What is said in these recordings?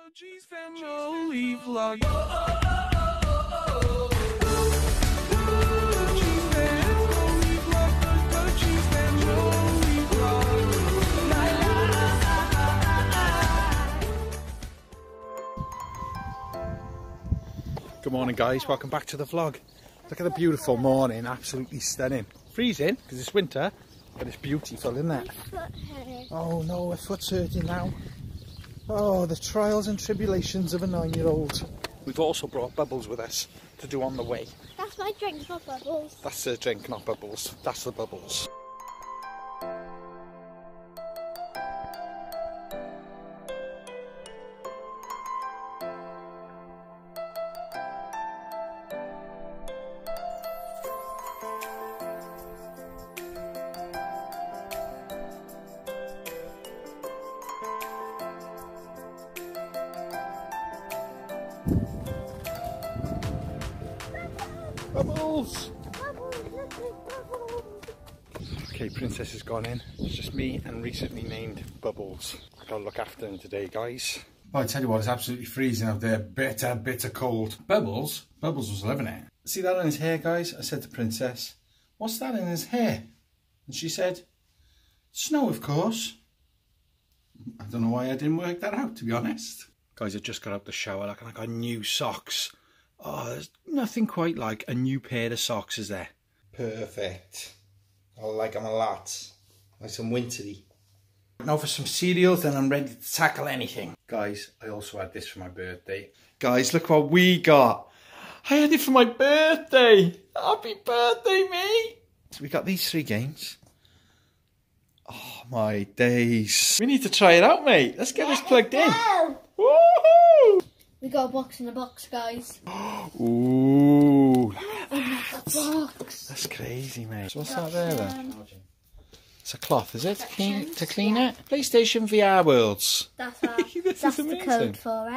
G's family vlog. Good morning guys, welcome back to the vlog. Look at the beautiful morning, absolutely stunning. Freezing because it's winter, but it's beautiful, isn't it? Oh no, my foot's hurting now. Oh, the trials and tribulations of a 9-year-old. We've also brought Bubbles with us to do on the way. That's my drink, not Bubbles. That's the drink, not Bubbles. That's the Bubbles. Bubbles! Okay, Princess has gone in. It's just me and recently named Bubbles. I've got to look after him today, guys. Well, I tell you what, it's absolutely freezing out there. Bitter cold. Bubbles was loving it. See that on his hair, guys? I said to Princess, what's that in his hair? And she said, snow, of course. I don't know why I didn't work that out, to be honest. Guys, I just got out the shower, like, and I got new socks. Oh, there's nothing quite like a new pair of socks, is there? Perfect. I like them a lot. Nice and wintry. Now for some cereals, then I'm ready to tackle anything. Guys, I also had this for my birthday. Guys, look what we got. I had it for my birthday. Happy birthday, me. So we got these 3 games. Oh, my days. We need to try it out, mate. Let's get this plugged in. Woohoo! We got a box in a box, guys. Ooh. Box. That's crazy, mate. So what's that there then? It's a cloth, is it? To clean it? PlayStation VR Worlds. That's the code for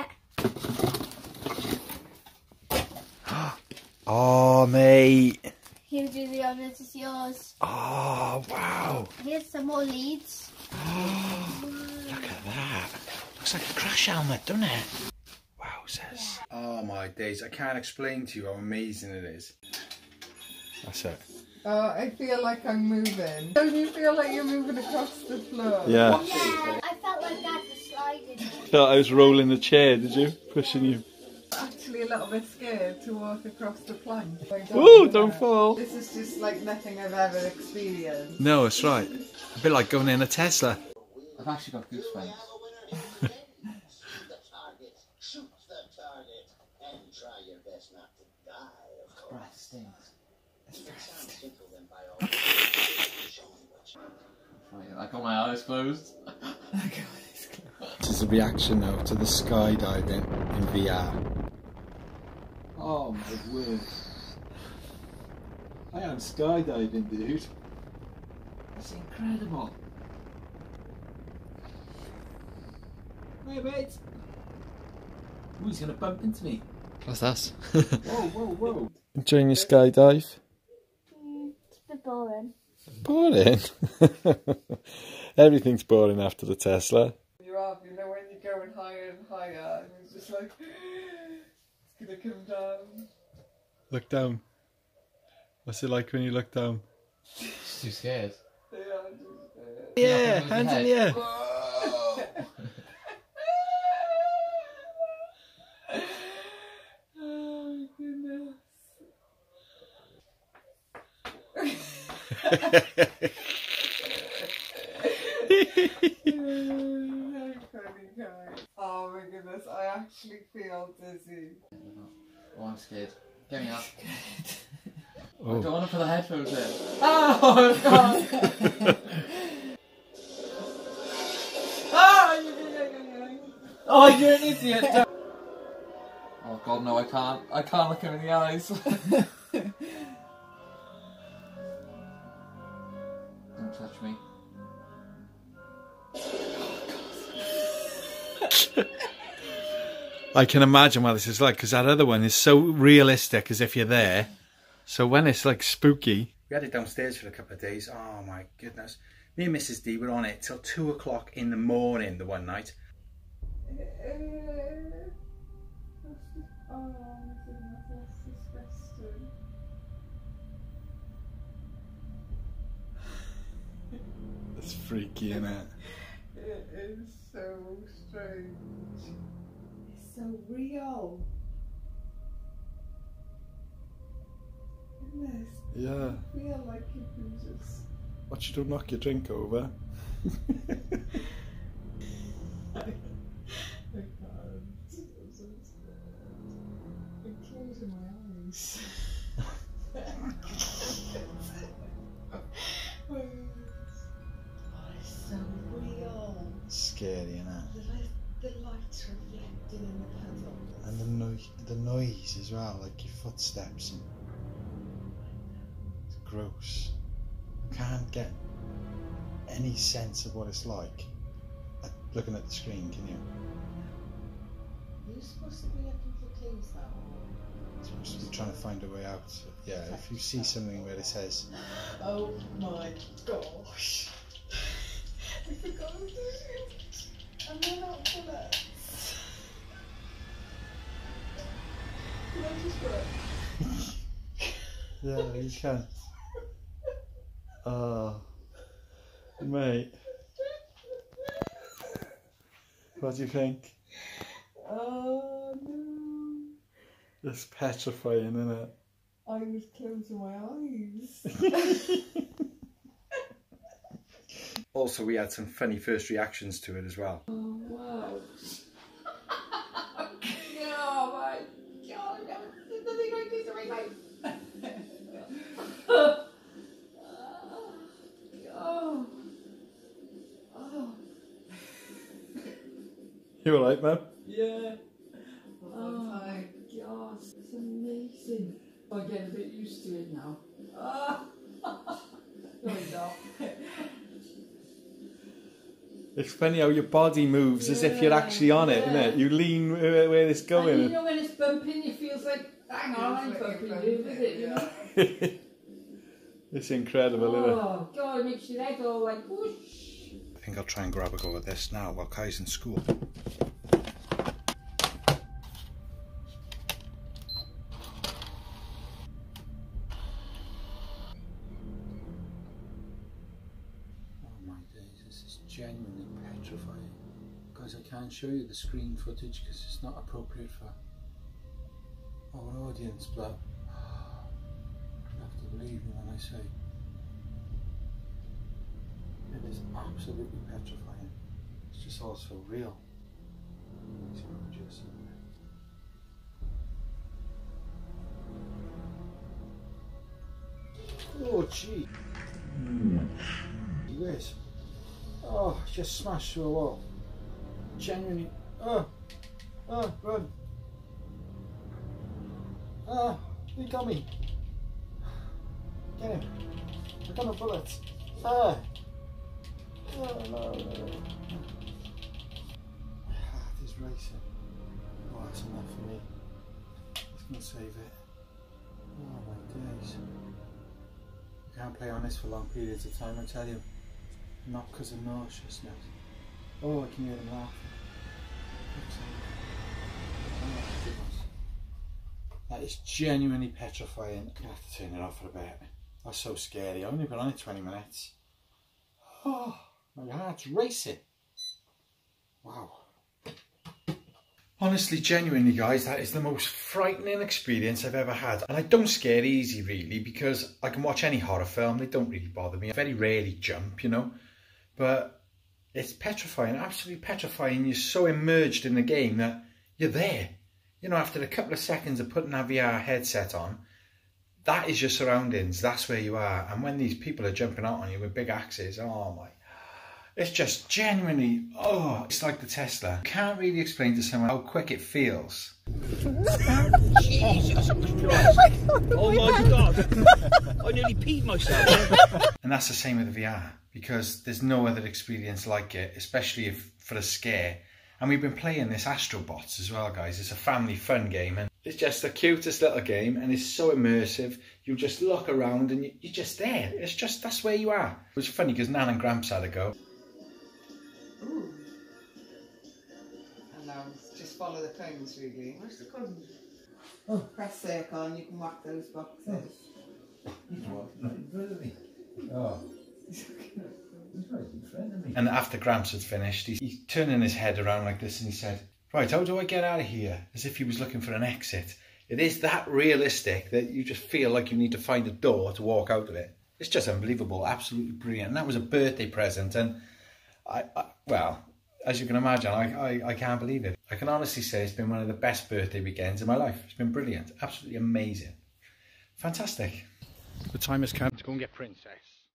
it. Oh, mate. You do the honours, it's yours. Oh, wow. Here's some more leads. Look at that. Looks like a crash helmet, doesn't it? Wowzers. Yeah. Oh my days, I can't explain to you how amazing it is. That's it. I feel like I'm moving. Don't you feel like you're moving across the floor? Yeah. Yeah, I felt like Dad was sliding. Thought I was rolling the chair, did you? Pushing you. Actually a little bit scared to walk across the plank. Ooh, don't fall. This is just like nothing I've ever experienced. No, that's right. A bit like going in a Tesla. I've actually got goosebumps. Breath stinks. I got my eyes closed. This is a reaction now to the skydiving in VR. Oh my word. I am skydiving, dude. That's incredible. Hey mate. Ooh, he's gonna bump into me. What's that? Whoa. Enjoying your skydive? It's a bit boring. Boring? Everything's boring after the Tesla. You're off, you know when you're going higher and higher and it's just like, it's gonna come down. Look down. What's it like when you look down? She's too scared. Yeah, hands in the air. Oh goodness. Oh my goodness, I actually feel dizzy. Oh, I'm scared. Get me up. Oh. I don't want to put the headphones in. Oh god! Oh, you're an idiot! Oh god, no, I can't. I can't look him in the eyes. Don't touch me. I can imagine what this is like, because that other one is so realistic, as if you're there. So when it's like spooky... We had it downstairs for a couple of days. Oh my goodness. Me and Mrs D were on it till 2 o'clock in the morning the one night. that's disgusting. It's freaky, isn't it? It is so strange. It's so real. Isn't it? Yeah. I feel like you can just... Watch you don't knock your drink over. I can't. I'm so scared. I'm closing my eyes. Oh, it's so real. Scary, innit? The lights reflected in the puddles. And the noise as well, like your footsteps. And it's gross. You can't get any sense of what it's like looking at the screen, can you? You're supposed to be looking for clues now. You're supposed to be trying to find a way out. Yeah, if you see something where it says, Oh my gosh. I forgot to do it. And they're not bullets. Can I just run? yeah, you can. Oh, mate. What do you think? Oh no. It's petrifying, isn't it? I was closing my eyes. Also, we had some funny first reactions to it as well. Oh wow. Oh my god, I've never seen nothing like this in my life. Oh. Oh. You alright, man? Yeah. Oh my gosh, it's amazing. I get a bit used to it now. No, no. It's funny how your body moves as if you're actually on it, isn't it? You lean where it's going. And you know when it's bumping, it feels like, hang on, I'm bumping you, is it? You know? It's incredible, isn't it? Oh, God, it makes your head all like whoosh. I think I'll try and grab a go at this now while Kai's in school. Oh my days, this is genuinely petrifying. Guys, I can't show you the screen footage because it's not appropriate for our audience, but you have to believe me when I say it is absolutely petrifying. It's just all so real. It's gorgeous, isn't it? Oh gee. Yes. Oh, just smashed through a wall. Genuinely. Oh, run. He got me. Get him. I got no bullets. No. My heart is racing. Oh, that's enough for me. It's going to save it. Oh my days. You can't play on this for long periods of time, I tell you. Not because of nauseousness. Oh, I can hear them laughing. Oh my goodness. That is genuinely petrifying. I'm going to have to turn it off for a bit. That's so scary. I've only been on it 20 minutes. Oh, my heart's racing. Wow. Honestly, genuinely guys, that is the most frightening experience I've ever had. And I don't scare easy really, because I can watch any horror film, they don't really bother me. I very rarely jump, you know. But it's petrifying, absolutely petrifying. You're so immersed in the game that you're there. You know, after a couple of seconds of putting that VR headset on, that is your surroundings, that's where you are. And when these people are jumping out on you with big axes, oh my, it's just genuinely, oh, it's like the Tesla. Can't really explain to someone how quick it feels. Jesus Christ! Oh my God! I nearly peed myself. And that's the same with the VR, because there's no other experience like it, especially if for a scare. And we've been playing this Astrobots as well, guys. It's a family fun game, and it's just the cutest little game, and it's so immersive. You just look around and you're just there. It's just, that's where you are. It was funny because Nan and Gramps had a go. Ooh. And now just follow the cones, really. Where's the cones? Press circle and you can whack those boxes. And after Gramps had finished, he's turning his head around like this and he said, right, how do I get out of here? As if he was looking for an exit. It is that realistic that you just feel like you need to find a door to walk out of it. It's just unbelievable, absolutely brilliant. And that was a birthday present, and well, as you can imagine, I can't believe it. I can honestly say it's been one of the best birthday weekends of my life. It's been brilliant, absolutely amazing. Fantastic. The time has come to go and get Princess.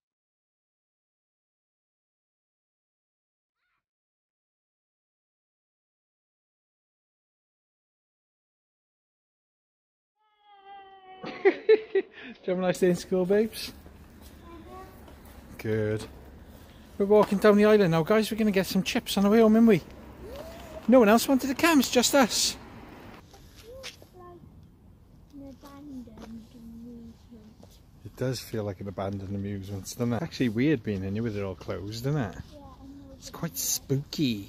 Do you have a nice day in school, babes? Good. We're walking down the island now, guys. We're going to get some chips on the way home, aren't we? No one else wanted to come, it's just us. It does feel like an abandoned amusement, doesn't it? Actually weird being in here with it all closed, isn't it? It's quite spooky.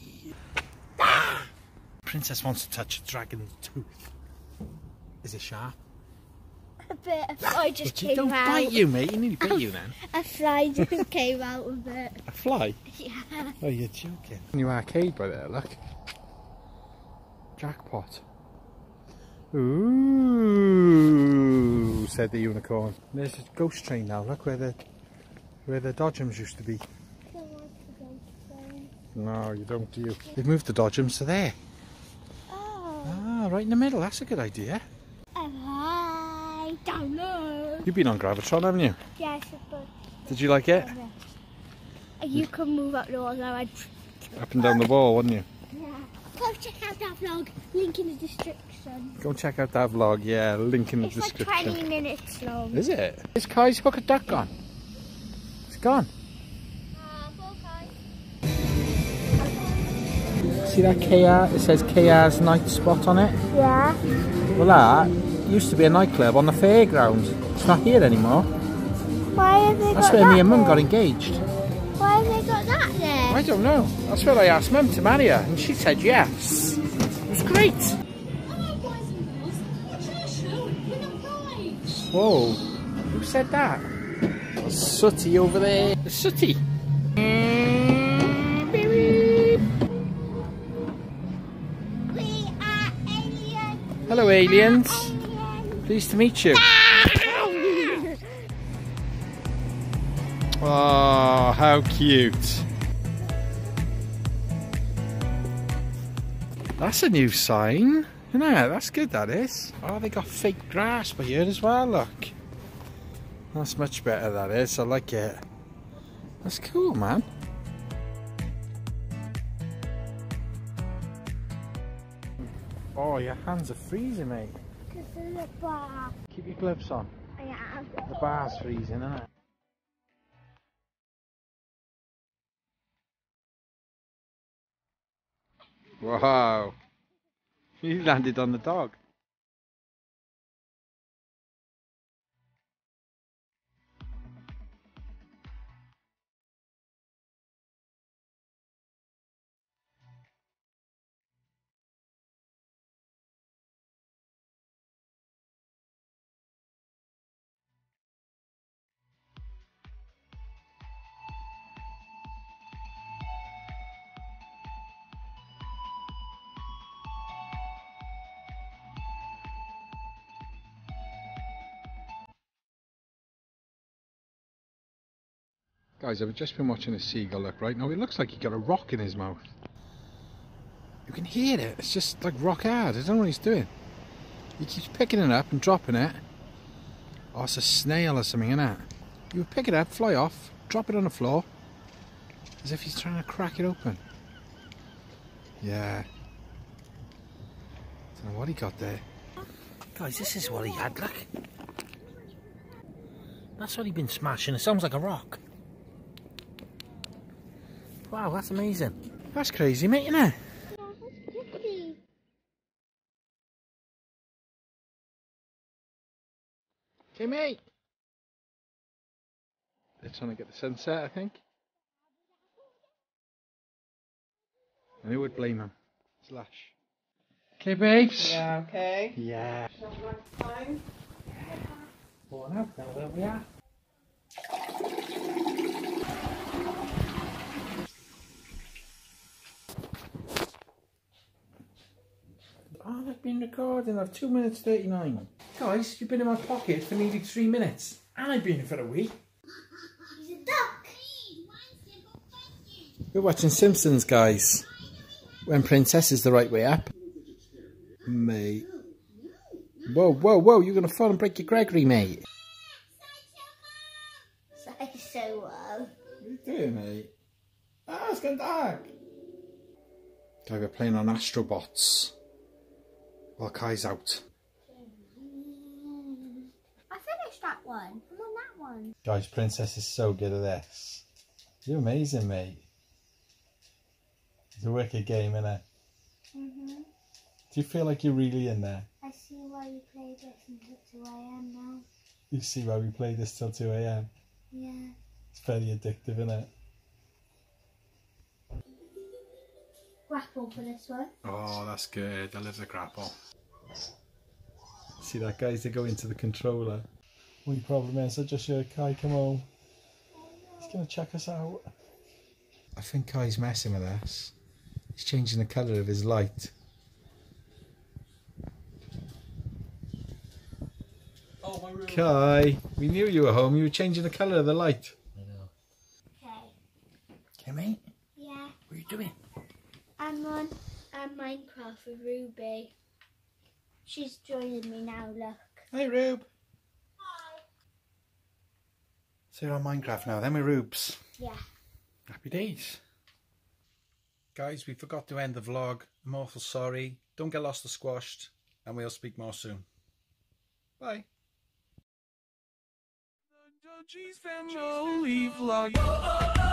Princess wants to touch a dragon's tooth. Is it sharp? A bit. A fly just came Don't out. bite you, mate. You nearly bit you then. A fly just came out of it. A fly? Yeah. Oh, you're joking. New arcade by there, look. Jackpot. Ooh, said the unicorn. There's a ghost train now, look where the Dodgems used to be. I don't want to go to train. No, you don't, do you? They've moved the Dodgems to there. Oh. Ah, right in the middle, that's a good idea. I don't know. You've been on Gravitron, haven't you? Yes, but Did you like it? you can move up the wall now. Up and down the wall, wouldn't you? Yeah. Go check out that vlog. Link in the description. Go and check out that vlog, yeah, link in the It's description. like 20 minutes long. Is it? Is Kai's hook of duck gone? It's gone. See that KR? It says KR's night spot on it. Yeah. Well, that used to be a nightclub on the fairground. It's not here anymore. Why have they That's got where that me and Mum there? got engaged. Why have they got that there? I don't know. That's where I asked Mum to marry her, and she said yes. It was great. Whoa, who said that? Sooty over there. Sooty. We are aliens. Hello, aliens. Pleased to meet you. Oh, how cute. That's a new sign, isn't it? That's good, that is. Oh, they got fake grass by here as well, look. That's much better, that is. I like it. That's cool, man. Oh, your hands are freezing, mate. Because of the bar. Keep your gloves on. I am. The bar's freezing, isn't it? Wow. He landed on the dog. Guys, I've just been watching a seagull, look, right now. It looks like he got a rock in his mouth. You can hear it. It's just like rock hard. I don't know what he's doing. He keeps picking it up and dropping it. Oh, it's a snail or something, isn't it? You would pick it up, fly off, drop it on the floor, as if he's trying to crack it open. Yeah. Don't know what he got there. Guys, this is what he had, look. That's what he'd been smashing. It sounds like a rock. Wow, that's amazing. That's crazy, mate, isn't it? Okay, mate. They're trying to get the sunset, I think. And who would blame him? Slash. Okay, babes? Yeah, okay. Yeah. Have a nice time. Oh, no, there we are. Oh, I've been recording. I've 2 minutes 39. Guys, you've been in my pocket for nearly 3 minutes. And I've been here for a week. He's a duck. We're watching Simpsons, guys. When Princess is the right way up. Mate. Whoa, whoa, whoa. You're going to fall and break your Gregory, mate. Say so well. What are you doing, mate? Ah, it's getting dark. Okay, we're playing on Astrobots. While Kai's out. I finished that one. I'm on that one. Guys, Princess is so good at this. You're amazing, mate. It's a wicked game, innit? Mhm. Do you feel like you're really in there? I see why you play this until 2 AM now. You see why we play this till 2 AM? Yeah. It's very addictive, innit? Grapple for this one. Oh, that's good. I love the grapple. See that, guys? They go into the controller. Only problem is, I just heard Kai come home. He's going to check us out. I think Kai's messing with us. He's changing the colour of his light. Oh, my room. Kai, we knew you were home. You were changing the colour of the light. I know. Okay. Okay, mate? Yeah. What are you doing? I'm on Minecraft with Ruby. She's joining me now, look. Hey, Rube. Hi. So you're on Minecraft now, then we're Rubes. Yeah. Happy days. Guys, we forgot to end the vlog. I'm awful sorry. Don't get lost or squashed. And we'll speak more soon. Bye. Family vlog.